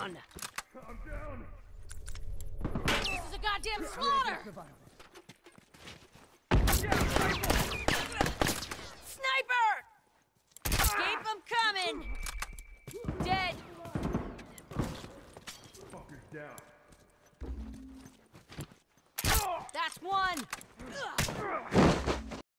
on! I'm down. This is a goddamn slaughter! Sniper! Keep them coming! Dead! Fucker's down. That's one!